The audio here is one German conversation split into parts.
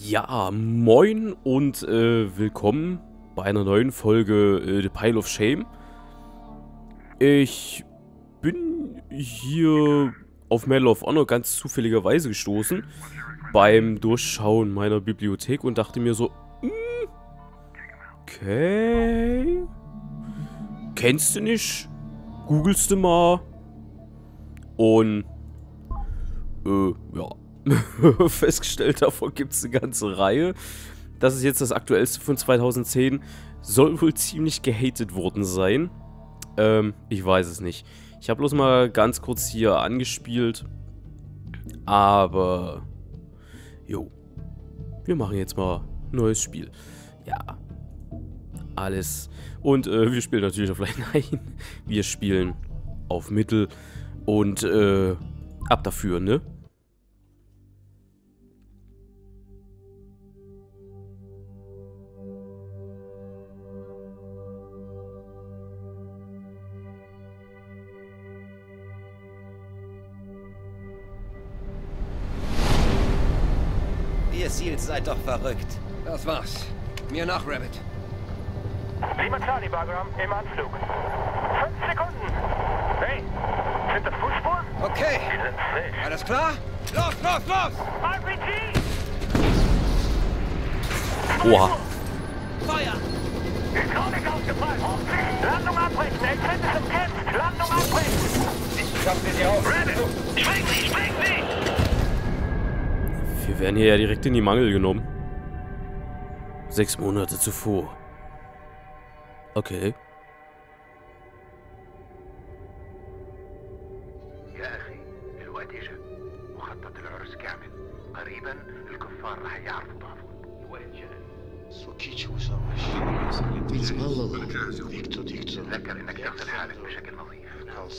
Ja, moin und willkommen bei einer neuen Folge The Pile of Shame. Ich bin hier auf Medal of Honor ganz zufälligerweise gestoßen beim Durchschauen meiner Bibliothek und dachte mir so, okay, kennst du nicht? Googelst du mal und ja. Festgestellt, davon gibt es eine ganze Reihe. Das ist jetzt das aktuellste von 2010. Soll wohl ziemlich gehatet worden sein. Ich weiß es nicht. Ich habe bloß mal ganz kurz hier angespielt. Aber, jo. Wir machen jetzt mal ein neues Spiel. Ja. Alles. Und wir spielen natürlich auf Line 9. Wir spielen auf Mittel. Und ab dafür, ne? Ihr Seals seid doch verrückt. Das war's. Mir nach, Rabbit. Lima Charlie, Bagram, im Anflug. 5 Sekunden. Hey, sind das Fußspuren? Okay. Die sind frisch. Alles klar? Los, los, los! RPG! Oha. Feuer! Hydraulik ausgefallen. Landung abbrechen. Exzent ist umkämpft. Landung abbrechen. Ich schaff dir auf. Rabbit, spring nicht, spring nicht! Wir werden hier ja direkt in die Mangel genommen. 6 Monate zuvor. Okay. يا أخي الوقت إجا مخطط العرس كامل قريبا الكفار رح يعرفوا ضعفهم الوقت جاء تذكر إنك تغسل حالك بشكل نظيف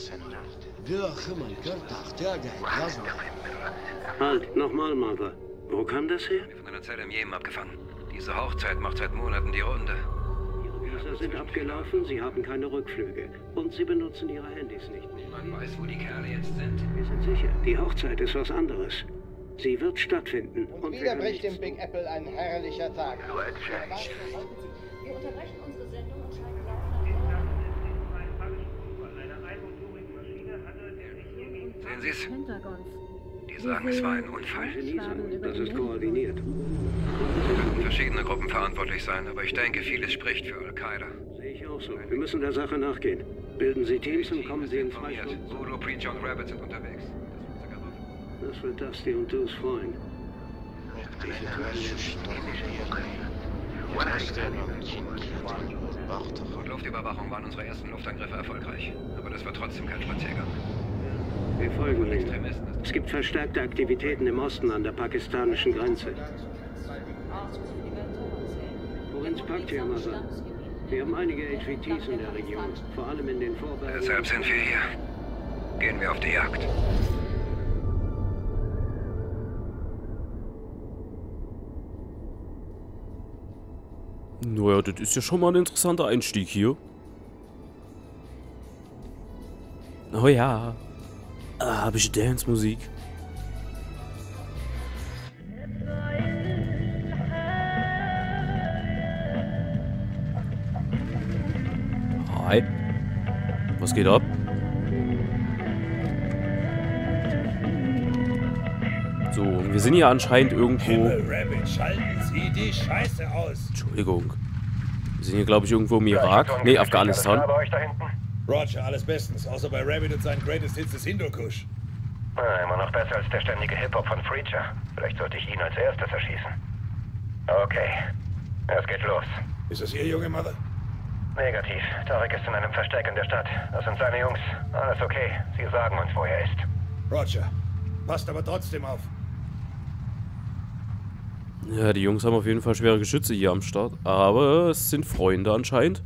وحاول تقرب من رأس Halt, nochmal, Mother. Wo kam das her? Von einer Zelle im Jemen abgefangen. Diese Hochzeit macht seit Monaten die Runde. Ihre Visa sind abgelaufen, Sie haben keine Rückflüge. Und Sie benutzen Ihre Handys nicht. Niemand weiß, wo die Kerle jetzt sind. Wir sind sicher, die Hochzeit ist was anderes. Sie wird stattfinden. Und wir wieder können bricht nichts im Big Apple ein herrlicher Tag. الوقت جاي Wir unterbrechen unsere Sendung und schalten gleich Sehen Sie es? Pentagons. Die sagen, es war ein Unfall. genießen. Das ist koordiniert. Könnten verschiedene Gruppen verantwortlich sein, aber ich denke, vieles spricht für Al-Qaida. Sehe ich auch so. Wir müssen der Sache nachgehen. Bilden Sie Teams und kommen Sie in 2 informiert. Stunden. Voodoo, Preacher und Rabbit sind unterwegs. Das wird Dusty und Dus freuen. Und Luftüberwachung waren unsere ersten Luftangriffe erfolgreich. Aber das war trotzdem kein Spaziergang. Wir folgen Ihnen. Extremisten. Es gibt verstärkte Aktivitäten im Osten an der pakistanischen Grenze. Provinz Paktia, Mother. Wir haben einige HVTs in der Region, vor allem in den Vorbergen. Deshalb sind wir hier. Gehen wir auf die Jagd. Naja, das ist ja schon mal ein interessanter Einstieg hier. Oh ja. Habe ich Dance-Musik. Hi. Was geht ab? So, wir sind hier anscheinend irgendwo... Rabbit, schalten Sie die Scheiße aus. Entschuldigung. Wir sind hier, glaube ich, irgendwo im Irak. Nee, Afghanistan. Alles klar bei euch da hinten? Roger, alles bestens, außer bei Rabbit und seinen Greatest Hits des Hindukusch. Immer noch besser als der ständige Hip-Hop von Preacher. Vielleicht sollte ich ihn als erstes erschießen. Okay, es geht los. Ist das Ihr Junge, Mother? Negativ. Tarek ist in einem Versteck in der Stadt. Das sind seine Jungs. Alles okay. Sie sagen uns, wo er ist. Roger. Passt aber trotzdem auf. Ja, die Jungs haben auf jeden Fall schwere Geschütze hier am Start. Aber es sind Freunde anscheinend.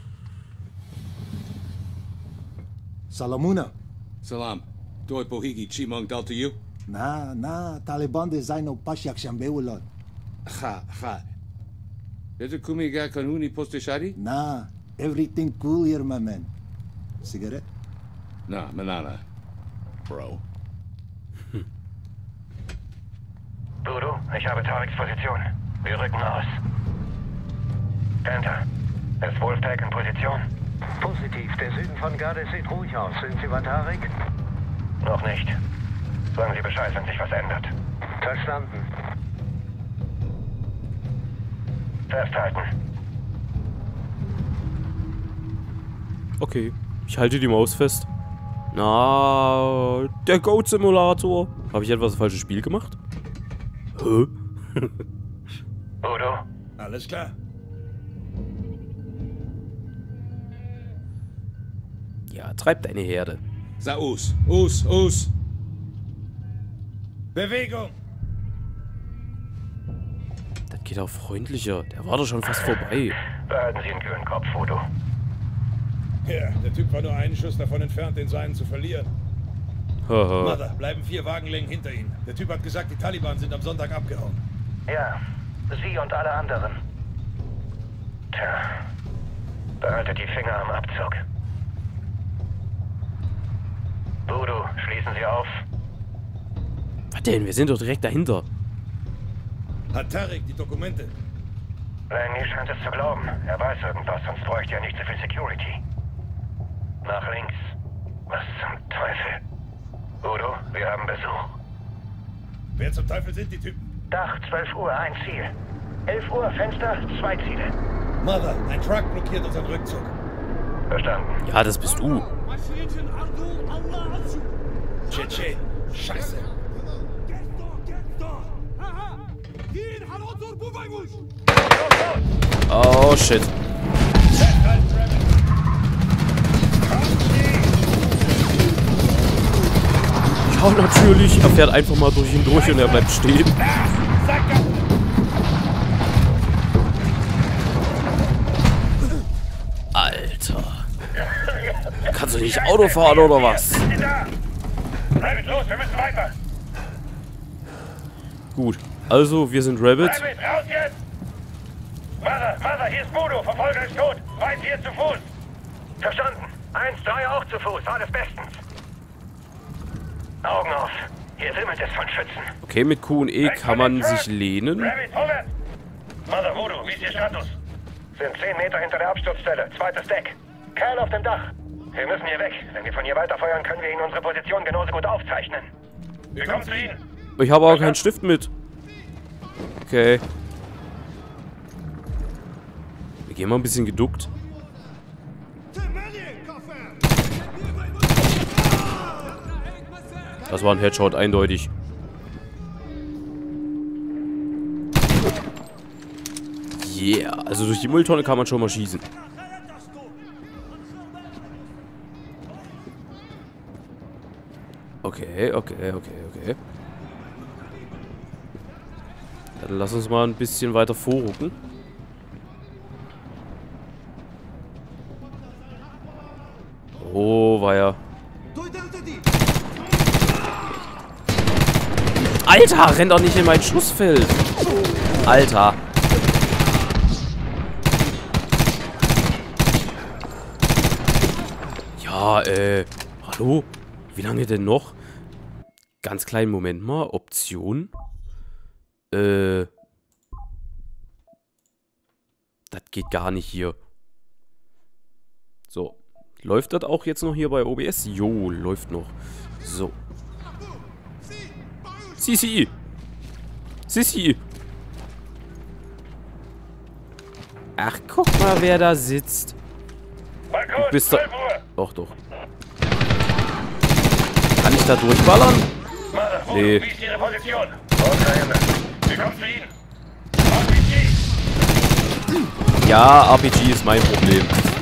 Salamuna. Salam. Doi Bohigi Chimong Delta U? Na, Taliban de zijn op Pashak Shambeulot. Ga. Dit is Kumiga Kanuni Posteshari? Na, everything cool here, my man. Cigarette? Nah, manana. Bro. Voodoo, ich habe Tariks Position. Wir rücken aus. Panther, ist Wolfpack in Position? Positiv. Der Süden von Gades sieht ruhig aus. Sind Sie bei Tarik? Noch nicht. Sagen Sie Bescheid, wenn sich was ändert. Verstanden. Festhalten. Okay, ich halte die Maus fest. Na, der Goat Simulator. Habe ich etwas falsches Spiel gemacht? Hä? Udo? Alles klar. Ja, treib deine Herde. Sa aus. Bewegung! Das geht auch freundlicher. Der war doch schon fast vorbei. Behalten Sie einen kühlen Kopf, Udo. Ja, der Typ war nur einen Schuss davon entfernt, den seinen zu verlieren. Haha. Mother, bleiben 4 Wagenlängen hinter Ihnen. Der Typ hat gesagt, die Taliban sind am Sonntag abgehauen. Ja, Sie und alle anderen. Tja, behaltet die Finger am Abzug. Voodoo, schließen Sie auf. Was denn? Wir sind doch direkt dahinter. Hat Tarik die Dokumente? Langley scheint es zu glauben. Er weiß irgendwas, sonst bräuchte er nicht so viel Security. Nach links. Was zum Teufel? Udo, wir haben Besuch. Wer zum Teufel sind die Typen? Dach, 12 Uhr, ein Ziel. 11 Uhr, Fenster, 2 Ziele. Mother, ein Truck blockiert unseren Rückzug. Verstanden. Ja, das bist du. Tschetschen. Scheiße. Oh, shit. Ja, natürlich. Er fährt einfach mal durch ihn durch und er bleibt stehen. Alter. Kannst du nicht Auto fahren oder was? Rabbit, los, wir müssen weiter. Gut. Also, wir sind Rabbit. Rabbit, raus jetzt! Mother, hier ist Voodoo. Verfolger ist tot. Weit hier zu Fuß. Verstanden. 1-3 auch zu Fuß. Alles bestens. Augen auf. Hier wimmelt es von Schützen. Okay, mit Q und E kann man sich lehnen. Rabbit, vorwärts! Mother, Voodoo, wie ist Ihr Status? Sind 10 Meter hinter der Absturzstelle. Zweites Deck. Kerl auf dem Dach. Wir müssen hier weg. Wenn wir von hier weiterfeuern, können wir Ihnen unsere Position genauso gut aufzeichnen. Wir kommen zu Ihnen. Ich habe auch keinen Stift mit. Okay. Wir gehen mal ein bisschen geduckt. Das war ein Headshot, eindeutig. Yeah, also durch die Mülltonne kann man schon mal schießen. Okay. Dann lass uns mal ein bisschen weiter vorrücken. Oh, weia. Alter, renn doch nicht in mein Schussfeld. Alter. Ja, hallo? Wie lange denn noch? Ganz kleinen Moment mal. Option. Das geht gar nicht hier. So. Läuft das auch jetzt noch hier bei OBS? Jo, läuft noch. So. Sisi. Ach, guck mal, wer da sitzt. Du bist da... Doch. Kann ich da durchballern? Nee. Ja, RPG ist mein Problem.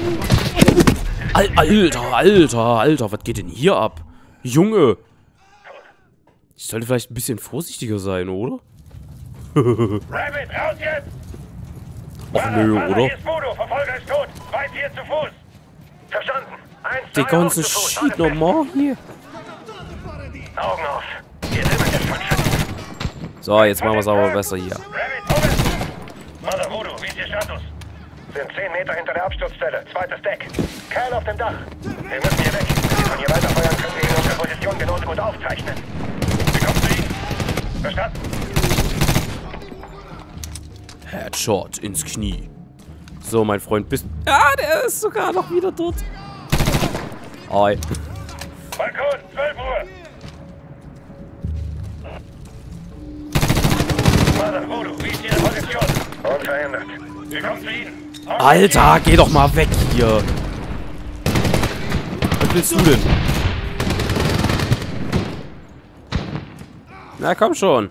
Alter, was geht denn hier ab? Junge. Ich sollte vielleicht ein bisschen vorsichtiger sein, oder? Rabbit, raus jetzt! Ach nö, oder? Hier ist Voodoo, Verfolger ist tot. Weit hier zu Fuß. Verstanden. 1-3 Der ganze Shit nochmal hier. Augen auf. Hier wimmelt es von Schützen. So, jetzt machen wir es aber besser hier. Rabbit, vorwärts! Mother, Voodoo, wie ist Ihr Status? Sind 10 Meter hinter der Absturzstelle. Zweites Deck. Kerl auf dem Dach. Wir müssen hier weg. Wenn wir von hier weiterfeuern, können wir Ihnen unsere Position genauso gut aufzeichnen. Wir kommen zu Ihnen. Verstanden? Headshot ins Knie. So, mein Freund, bist... Ah, der ist sogar noch wieder dort. Hi. Balkon, 12 Uhr. Mother Voodoo, wie ist Ihre Position? Unverändert. Wir kommen zu Ihnen. Alter, geh doch mal weg hier. Was willst du denn? Na, komm schon.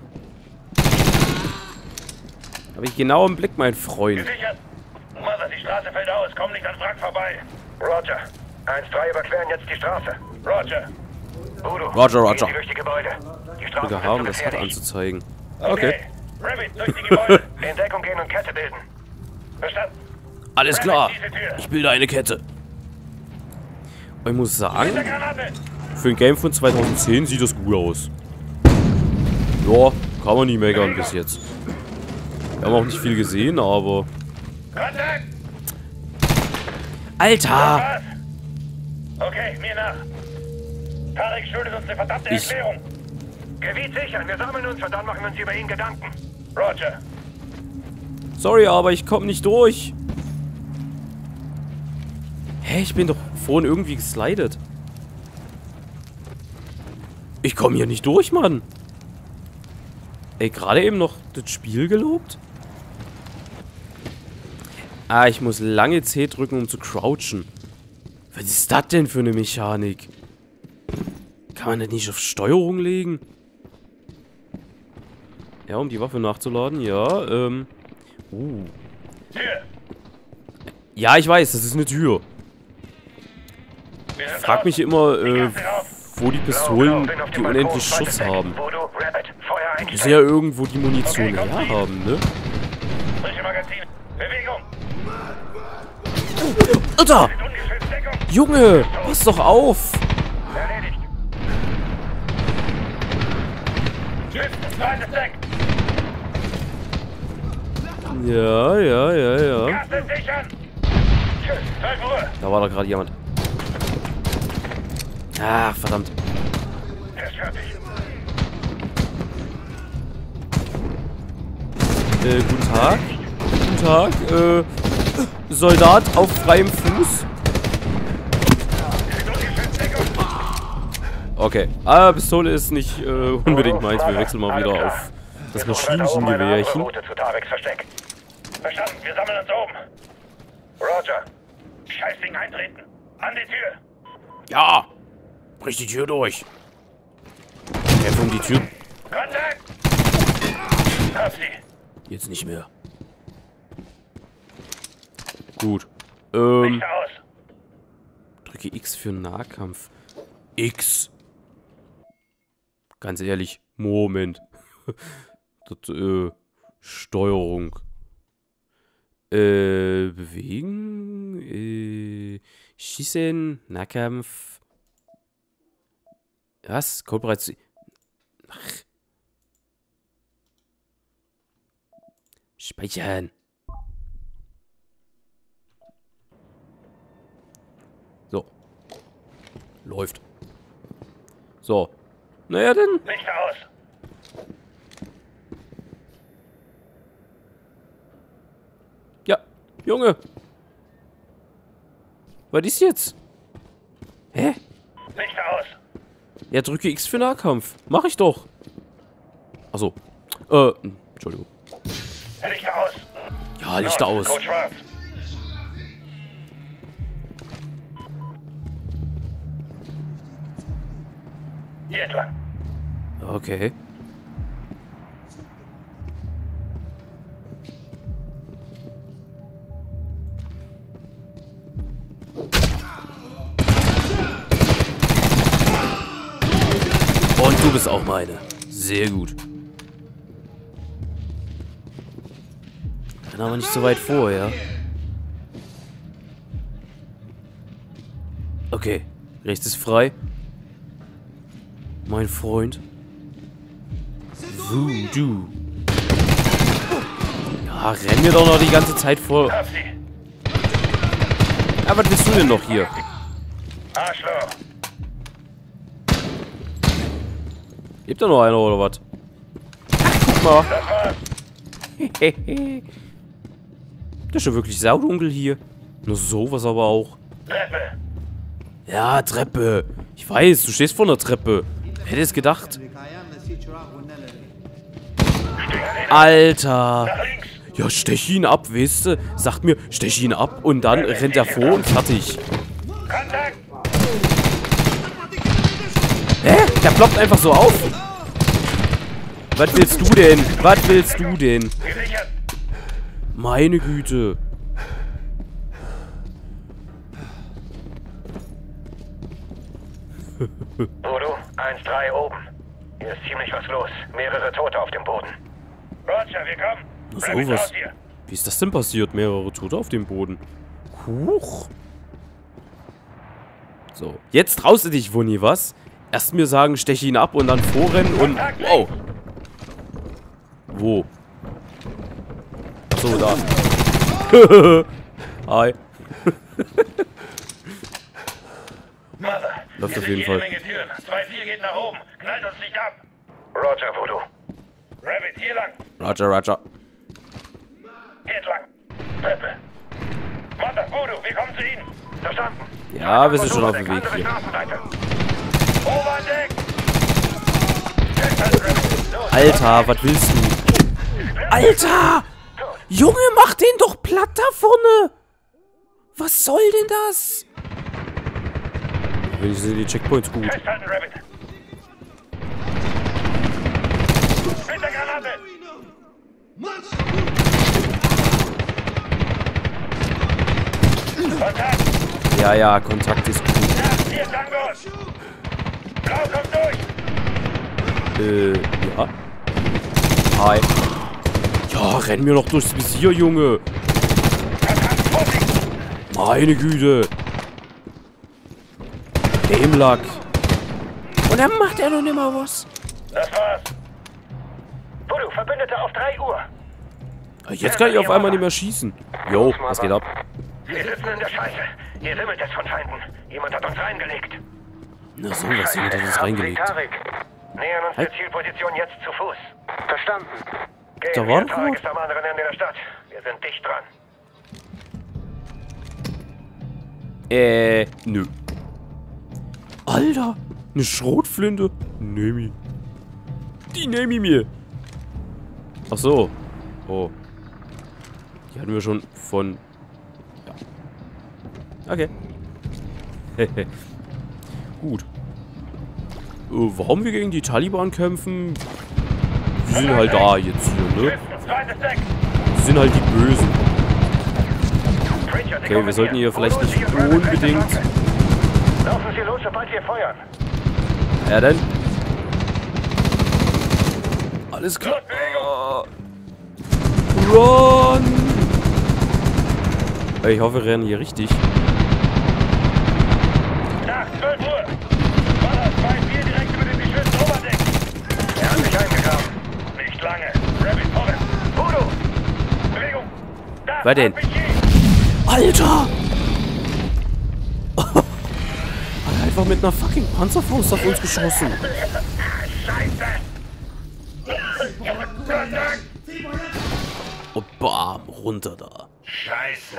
Habe ich genau im Blick, mein Freund. Gesichert. Mother, die Straße fällt aus. Komm nicht an Wrack vorbei. Roger. 1-3 überqueren jetzt die Straße. Roger. Voodoo. Roger. Gehen Sie durch die Gebäude. Die Straße Wir haben das Hut anzuzeigen. Okay. Rabbit, durch die Gebäude. In Deckung gehen und Kette bilden. Verstanden? Alles klar. Ich bilde eine Kette. Und ich muss sagen, für ein Game von 2010 sieht das gut aus. Ja, kann man nie meckern bis jetzt. Wir haben auch nicht viel gesehen, aber... Alter! Okay, mir nach. Tarek schuldet uns eine verdammte Erklärung. Gebiet sichern, wir sammeln uns und dann machen wir uns über ihn Gedanken. Roger. Sorry, aber ich komme nicht durch. Hä, ich bin doch vorhin irgendwie geslidet. Ich komme hier nicht durch, Mann. Ey, gerade eben noch das Spiel gelobt? Ah, ich muss lange C drücken, um zu crouchen. Was ist das denn für eine Mechanik? Kann man das nicht auf Steuerung legen? Ja, um die Waffe nachzuladen, ja, Tür. Ja, ich weiß, das ist eine Tür. Ich frag mich immer, wo die Pistolen die unendlich Schuss haben. Die müssen ja irgendwo die Munition herhaben, ne? Alter! Junge, pass doch auf! Ja. Da war doch gerade jemand. Ach, verdammt. Guten Tag. Guten Tag. Soldat auf freiem Fuß. Okay. Aber Pistole ist nicht unbedingt meins. Wir wechseln mal wieder auf das Maschinengewehrchen. Verstanden, wir sammeln uns oben. Roger. Scheißding eintreten. An die Tür. Ja. Brich die Tür durch. Kämpfung die Tür. Kontakt. Hab sie. Jetzt nicht mehr. Gut. Licht aus. Drücke X für Nahkampf. X. Ganz ehrlich. Moment. Das, Steuerung. Bewegen. Schießen. Nahkampf. Was? Kooperation. Ach. Speichern. So. Läuft. So. Naja, dann. Licht aus. Ja. Junge. Was ist jetzt? Hä? Licht aus. Ja, drücke X für Nahkampf. Mach ich doch. Achso. Entschuldigung. Lichter aus. Ja, Lichter aus. Code schwarz. Hier entlang. Okay. Und du bist auch meine. Sehr gut. Kann aber nicht so weit vor, ja? Okay. Rechts ist frei. Mein Freund. Voodoo. Ja, renn mir doch noch die ganze Zeit vor. Ja, was willst du denn noch hier? Arschloch. Lebt da noch einer oder was? Ach, guck mal. Das ist ja wirklich saudunkel hier. Nur sowas aber auch. Treppe. Ja, Treppe. Ich weiß, du stehst vor einer Treppe. Hätte es gedacht. Alter. Ja, stech ihn ab, weißt du? Sagt mir, stech ihn ab und dann rennt er vor und fertig. Kontakt. Hä? Der ploppt einfach so auf. Was willst du denn? Was willst du denn? Gesichert. Meine Güte. Voodoo, 1-3 oben. Hier ist ziemlich was los. Mehrere Tote auf dem Boden. Roger, wir kommen. Na sowas. Wie ist das denn passiert? Mehrere Tote auf dem Boden. Huch. So, jetzt traust du dich, Wunni, was? Erst mir sagen, stech ihn ab und dann vorrennen und... Wow. Wo? Achso, da. Hi. Läuft auf jeden Fall. 2-4 geht nach oben. Knallt uns nicht ab. Roger, Voodoo. Rabbit, hier lang. Roger, Roger. Geht lang. Treppe. Mother, Voodoo, wir kommen zu Ihnen. Verstanden. Ja, wir sind schon auf dem Weg hier. Oberdeck. Alter, was willst du? Alter! Junge, mach den doch platt da vorne! Was soll denn das? Wenigstens sind die Checkpoints gut. Festhalten, Rabbit. Mit der Granate. Kontakt. Ja, ja, Kontakt ist gut. Hier ist Tangos. Blau kommt durch. Ja. Hi. Ja, renn mir noch durchs Visier, Junge. Meine Güte. Dem Lack. Und dann macht er noch nimmer was. Das war's. Voodoo, Verbündete auf 3 Uhr. Jetzt kann ich auf einmal nicht mehr schießen. Jo, was geht ab? Wir sitzen in der Scheiße. Hier wimmelt es von Feinden. Jemand hat uns reingelegt. Na sowas, jemand hat uns reingelegt. Nähern uns der Zielposition jetzt zu Fuß. Verstanden. Da war doch Tarek ist am anderen Ende der Stadt. Wir sind dicht dran. Nö. Alter, eine Schrotflinte. Nehm ich. Die nehm ich mir. Ach so. Oh. Die hatten wir schon von... Ja. Okay. Gut. Warum wir gegen die Taliban kämpfen? Die sind halt da jetzt hier, ne? Die sind halt die Bösen. Okay, wir sollten hier vielleicht nicht unbedingt... Laufen Sie los, sobald wir feuern. Ja, dann. Alles klar. Run! Ich hoffe, wir rennen hier richtig. Nach 12 Uhr. Baller 2-4 direkt über den geschützten Oberdeck. Er hat sich eingegraben. Nicht lange. Rabbit vorwärts. Voodoo. Bewegung. Da. Wer denn? Alter! Einfach mit einer fucking Panzerfaust auf uns geschossen. Scheiße. Und bam, runter da. Scheiße.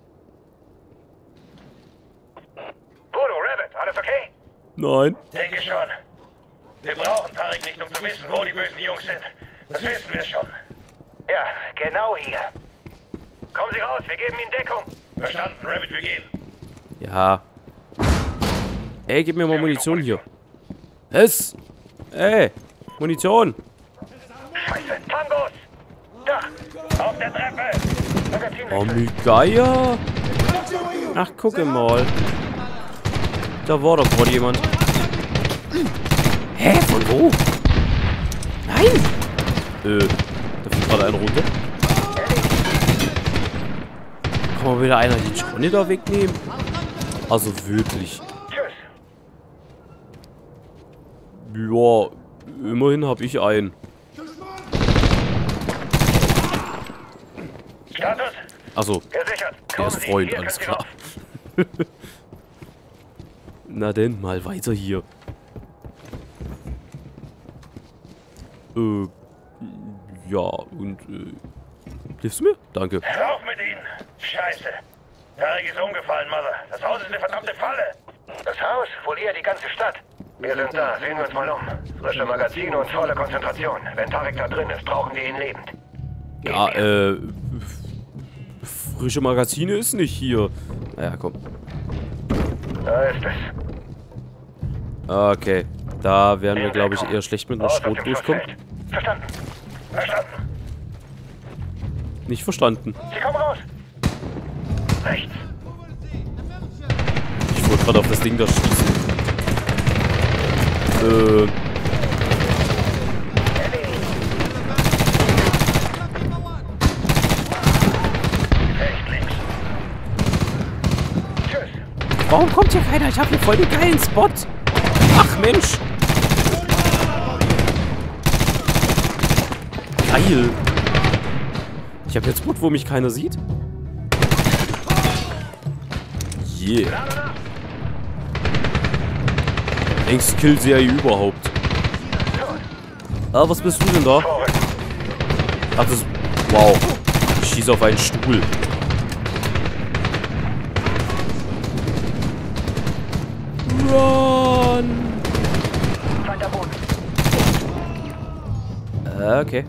Voodoo, Rabbit, alles okay? Nein. Denke schon. Wir brauchen Tarek nicht, um zu wissen, wo die bösen Jungs sind. Das wissen wir schon. Ja, genau hier. Kommen Sie raus, wir geben Ihnen Deckung. Verstanden, Rabbit, wir gehen. Ja. Ey, gib mir mal Munition hier. Es! Ey! Munition! Scheiße, Tangos! Da! Auf der Treppe! Oh, wie geil! Ach, gucke mal. Da war doch gerade jemand. Hä? Von wo? Nein! Da fliegt gerade einer runter. Kann mal wieder einer die Johnny da wegnehmen? Also wirklich. Ja, immerhin habe ich einen. Status? Achso, der ist Freund, alles klar. Na denn, mal weiter hier. Ja, und hilfst du mir? Danke. Rauf mit ihnen! Scheiße. Tarek ist umgefallen, Mother. Das Haus ist eine verdammte Falle. Das Haus? Wohl eher die ganze Stadt. Wir sind da. Sehen wir uns mal um. Frische Magazine und volle Konzentration. Wenn Tarek da drin ist, brauchen wir ihn lebend. Ja, frische Magazine ist nicht hier. Naja, komm. Da ist es. Okay. Da werden wir, glaube ich, eher schlecht mit einer Schrot durchkommen. Verstanden. Verstanden. Nicht verstanden. Sie kommen raus. Rechts. Ich wollte gerade auf das Ding da schießen. Rechts, links. Tschüss. Warum kommt hier keiner? Ich habe hier voll den geilen Spot. Ach, Mensch. Geil. Ich habe jetzt Spot, wo mich keiner sieht. Yeah. Längste Kill-Serie überhaupt. Ah, was bist du denn da? Ach, das... Wow. Ich schieße auf einen Stuhl. Run! Okay.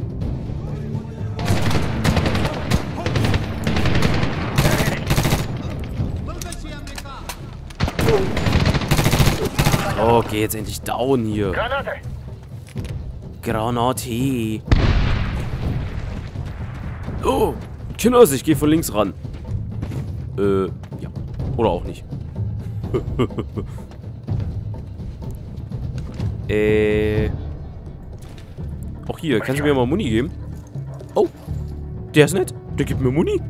Okay, jetzt endlich down hier. Granate. Granate. Oh, Kinders, ich gehe von links ran. Ja. Oder auch nicht. Auch hier, kannst du mir mal Muni geben? Oh, der ist nett. Der gibt mir Muni.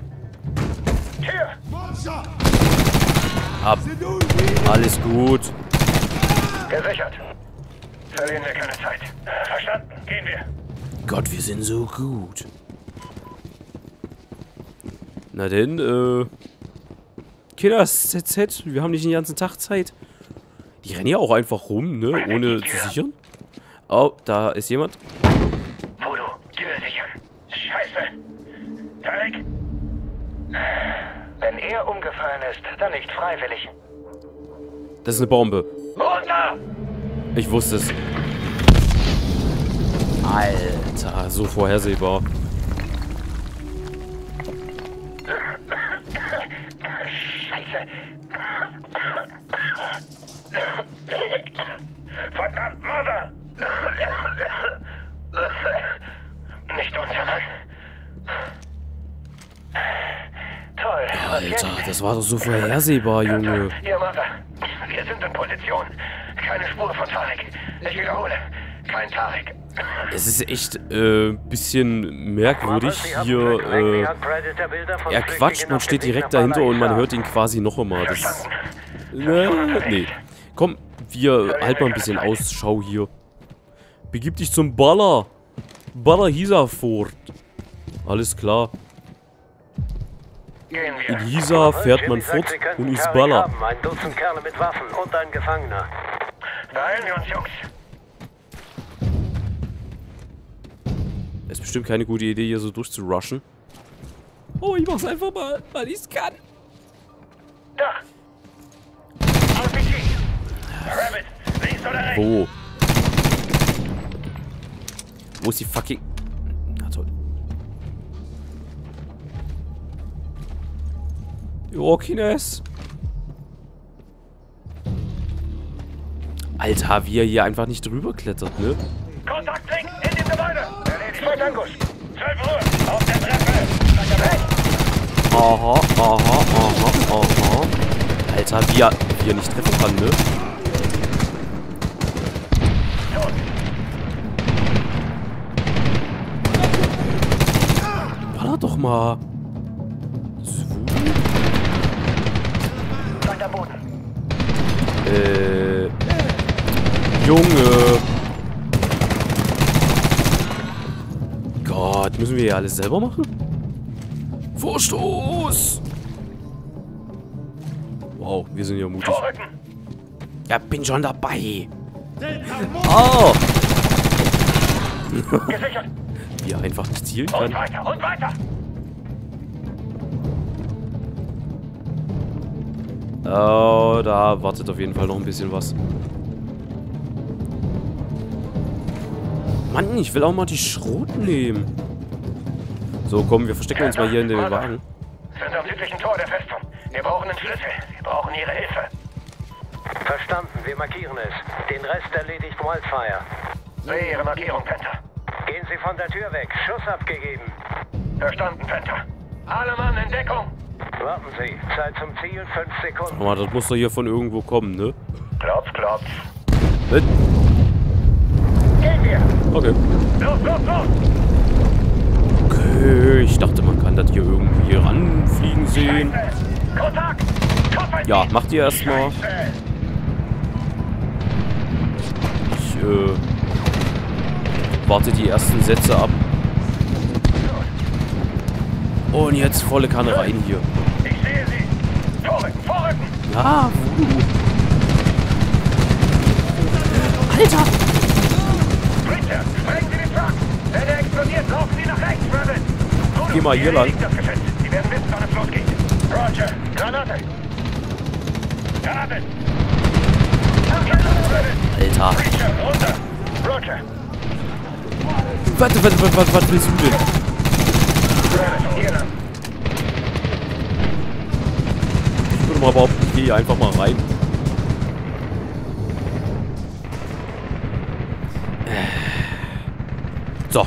Ab. Alles gut. Gesichert. Verlieren wir keine Zeit. Verstanden. Gehen wir. Gott, wir sind so gut. Na denn, Kinders, ZZ, wir haben nicht den ganzen Tag Zeit. Die rennen ja auch einfach rum, ne, ohne zu sichern. Oh, da ist jemand. Voodoo, Tür sichern. Scheiße. Tarek? Wenn er umgefallen ist, dann nicht freiwillig. Das ist eine Bombe. Runter! Ich wusste es. Alter, so vorhersehbar. Scheiße. Verdammt, Mother! Nicht unser Mann. Toll. Alter, das war doch so vorhersehbar, Junge. Ihr Mother, wir sind in Position. Keine Spur von Tarek. Ich wiederhole, kein Tarek. Es ist echt bisschen merkwürdig hier. Er quatscht, man steht direkt dahinter und man hört ihn quasi noch einmal. Das, nee. Komm, wir halten mal ein bisschen Ausschau hier. Begib dich zum Baller. Baller Hisafort. Alles klar. In Hisa fährt man fort und ist Baller. Ein Dutzend Kerle mit Waffen und ein Gefangener. Beeilen wir uns, Jungs. Ist bestimmt keine gute Idee, hier so durchzurushen. Oh, ich mach's einfach mal, weil ich's kann. Da! RPG! Rabbit, links oder rechts? Wo? Wo ist die fucking... Na toll. Jo, Kines. Alter, wie er hier einfach nicht drüber klettert, ne? Kontakt links, in dem Gebäude! Erledigt. Zwei Tangos. 12 Uhr, auf der Treppe! Aha. Alter, wie er nicht treffen kann, ne? Baller doch mal. Junge. Gott, müssen wir hier alles selber machen? Vorstoß! Wow, wir sind ja mutig. Ja, bin schon dabei. Oh! Wie er einfach nicht zielen kann. Und weiter, und weiter! Oh, da wartet auf jeden Fall noch ein bisschen was. Mann, ich will auch mal die Schrot nehmen. So, komm, wir verstecken uns mal hier in den Wagen. Sind am südlichen Tor der Festung. Wir brauchen einen Schlüssel. Wir brauchen Ihre Hilfe. Verstanden, wir markieren es. Den Rest erledigt Wildfire. Sehe Ihre Markierung, Panther. Gehen Sie von der Tür weg. Schuss abgegeben. Verstanden, Panther. Alle Mann in Deckung. Warten Sie. Zeit zum Ziel, 5 Sekunden. Aber das muss doch hier von irgendwo kommen, ne? Klopf, klopf. Mit. Gehen wir. Okay. Los, los, los. Okay, ich dachte, man kann das hier irgendwie ranfliegen sehen. Kontakt. Ja, macht ihr erstmal. Ich, warte die ersten Sätze ab. Und jetzt volle Kanne rein hier. Ich sehe Sie. Vorrücken, vorrücken. Ja, Alter! Preacher, sprengen Sie den Truck. Wenn er explodiert, laufen Sie nach rechts, Rabbit. Geh mal hier lang. Das Gefäß. Sie werden wissen, wann es losgeht. Roger. Granate. Granate. Alter. Preacher, runter. Roger. Was willst du denn? Rabbit, hier lang. Ich würde mal behaupten, ich gehe einfach mal rein. So.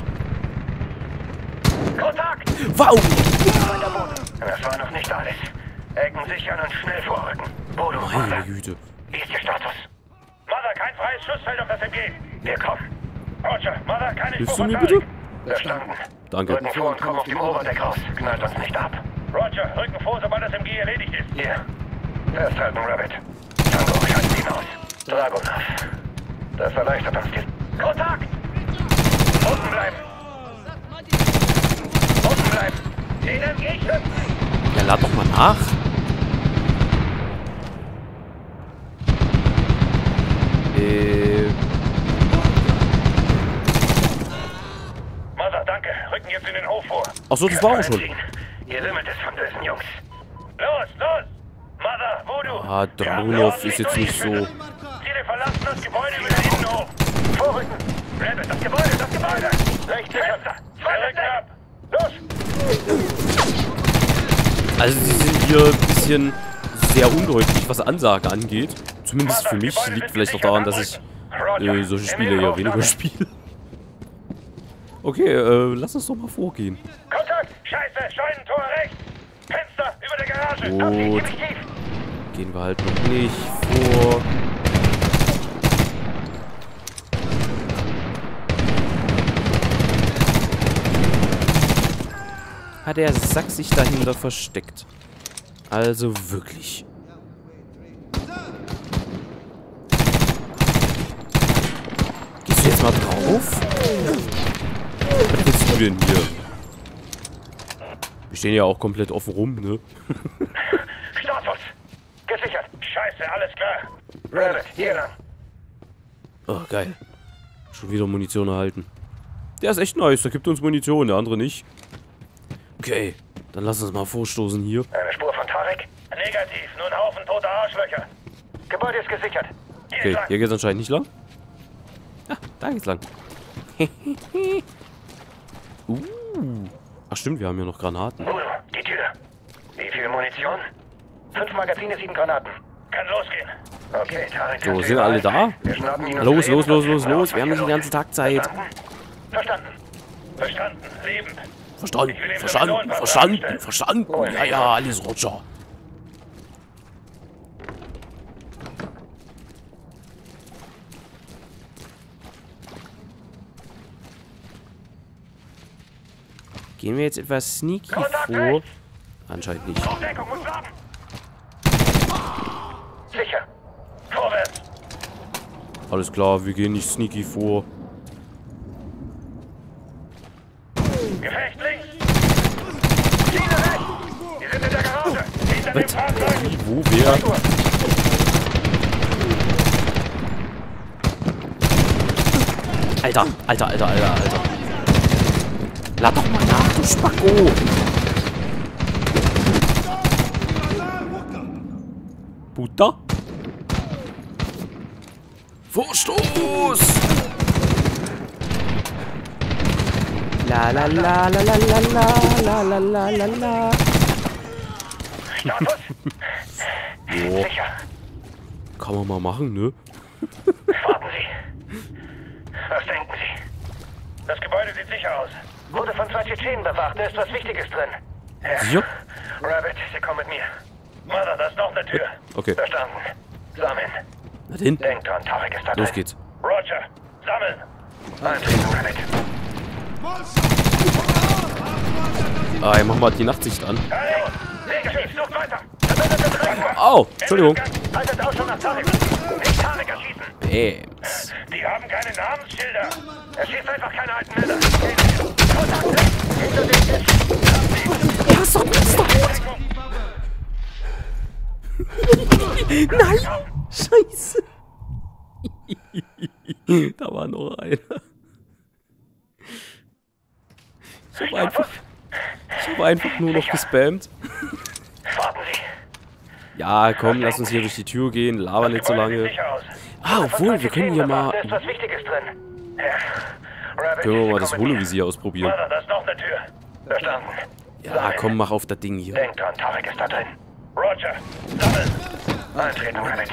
Kontakt! Wow! Das war noch nicht alles. Ecken sichern und schnell vorrücken. Bodo, Meine Güte. wie ist Ihr Status? Mother, kein freies Schussfeld auf das MG. Wir kommen. Roger, Mother, keine Hilfst Spur du mir von bitte? Tarek. Verstanden. Danke. Rücken vor und kommen auf dem Oberdeck raus. Knallt uns nicht ab. Roger, rücken vor, sobald das MG erledigt ist. Hier. Festhalten, Rabbit. Tango, schalten ihn aus. Dragunov. Das erleichtert uns die... Kontakt! Unten bleiben! Unten bleiben! Den MG schützen! Ja, lad doch mal nach. Mother, danke. Rücken jetzt in den Hof vor. Achso, das war auch schon. Ihr wimmelt es von bösen Jungs. Los, los! Mother, Voodoo! Ah, Dragunov ist jetzt nicht so... Ziele verlassen das Gebäude über den Innenhof. Vorrücken! Rabbit, das Gebäude, das Gebäude! Rechts, Fenster! Zwei ab! Los! Also sie sind hier ein bisschen sehr undeutlich, was Ansage angeht. Zumindest für mich. Liegt vielleicht auch daran, dass ich solche Spiele eher weniger spiele. Okay, lass uns doch mal vorgehen. Kontakt! Scheiße! Scheunentor rechts! Fenster über der Garage! Gut. Gehen wir halt noch nicht vor. Hat der Sack sich dahinter versteckt. Also wirklich. Gehst du jetzt mal drauf? Was willst du denn hier? Wir stehen ja auch komplett offen rum, ne? Status! Gesichert! Scheiße, alles klar! Rabbit, hier lang! Oh, geil. Schon wieder Munition erhalten. Der ist echt nice, der gibt uns Munition, der andere nicht. Okay, dann lass uns mal vorstoßen hier. Eine Spur von Tarek? Negativ, nur ein Haufen toter Arschlöcher. Gebäude ist gesichert. Okay, hier geht's anscheinend nicht lang. Ja, da geht's lang. Ach stimmt, wir haben ja noch Granaten. Udo, die Tür. Wie viel Munition? 5 Magazine, 7 Granaten. Kann losgehen. Okay, Tarek. So, sind alle da? Los, los, los, los, los. Wir haben nicht den ganzen Tag Zeit. Verstanden. Verstanden. Lebend. Verstanden, verstanden, verstanden, verstanden. Ja, ja, alles Roger. Gehen wir jetzt etwas sneaky vor? Anscheinend nicht. Aufdeckung muss laden. Sicher. Vorwärts. Alles klar, wir gehen nicht sneaky vor. Gefecht links. Schiene rechts. Wir sind in der Garage. Hinter dem Fahrzeug. Wie, wo, wer? Alter, Alter, Alter, Alter, Alter. Lad doch mal nach, du Spacko. Futter. Vorstoß! La la la la la la la la la la la. Status? Sicher. Kann man mal machen, ne? Warten Sie. Was denken Sie? Das Gebäude sieht sicher aus. Wurde von 2 Tschetschenen bewacht, da ist was Wichtiges drin. Ja. Rabbit, Sie kommen mit mir. Mother, da ist noch eine Tür. Okay. Verstanden. Sammeln. Na denn. Denkt dran, Tarek ist da Los drin. geht's. Roger, sammeln. Eintreten, Rabbit. Ah, ich mach mal die Nachtsicht an. Hallo, negativ, sucht weiter. Verbündete 3 Uhr. Au, Entschuldigung. Haltet Ausschau nach Tarek. Nicht Tarek erschießen. Bams. Die haben keine Namensschilder. Er schießt einfach keine alten Männer. Kontakte. Hinter dem Tisch. Ja, ist doch gut, ist doch gut. Nein! Scheiße! Da war noch einer. Ich hab einfach nur noch gespammt. Warten Sie. Ja, komm, lass uns hier durch die Tür gehen. Laber nicht so lange. Ah, obwohl, wir können hier mal... Da ist was Wichtiges drin. Können wir mal das Holovisier ausprobieren. Da ist noch eine Tür. Verstanden. Ja, komm, mach auf das Ding hier. Denkt dran, Tarek ist da drin. Roger, sammeln. Eintreten, Rabbit.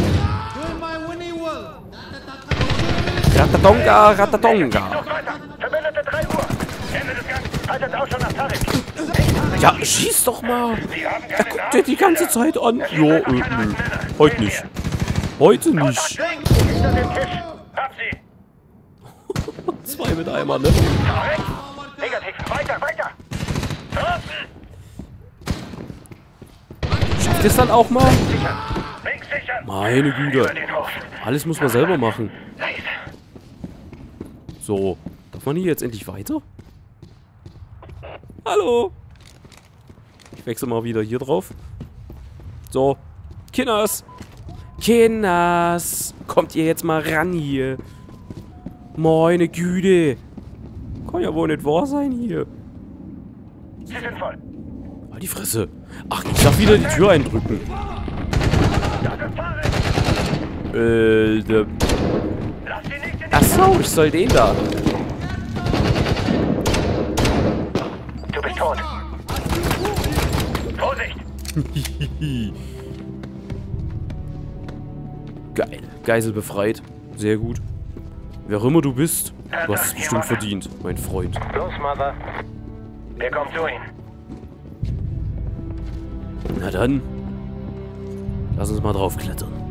Ratatonga, Ratatonga. Sucht weiter. Verbündete 3 Uhr. Ende des Gangs. Haltet Ausschau nach Tarek. Ja, schieß doch mal. Er guckt dir die ganze Zeit an. Ja, nö. Heute nicht. Heute nicht. Hinter dem Tisch. Hab sie. 2 mit einmal, ne? Tarek. Negativ. Weiter, weiter. Draußen. Schafft es dann auch mal? Links sichern. Meine Güte. Über den Hof. Alles muss man selber machen. Leise. So. Darf man hier jetzt endlich weiter? Hallo. Ich wechsle mal wieder hier drauf. So. Kinders. Kinders. Kommt ihr jetzt mal ran hier. Meine Güte. Kann ja wohl nicht wahr sein hier. Sie sind voll. Halt die Fresse. Ach, ich darf wieder die Tür eindrücken. Achso, ich soll den da. Du bist tot. Vorsicht! Geil. Geisel befreit. Sehr gut. Wer auch immer du bist, du hast es bestimmt verdient, mein Freund. Los, Mother. Wir kommen zu Ihnen. Na dann. Lass uns mal drauf klettern.